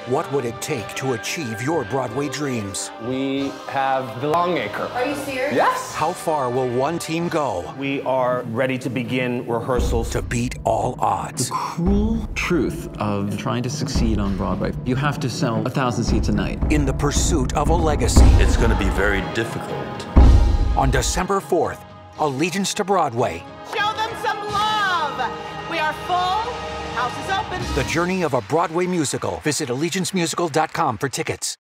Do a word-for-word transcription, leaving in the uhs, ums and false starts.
What would it take to achieve your Broadway dreams? We have the Longacre. Are you serious? Yes. How far will one team go We are ready to begin rehearsals. to beat all odds? Cruel truth of trying to succeed on Broadway. You have to sell a thousand seats a night. In the pursuit of a legacy. It's going to be very difficult. On December fourth, Allegiance to Broadway. Show them some love. We are full. House is open. The journey of a Broadway musical. Visit allegiance musical dot com for tickets.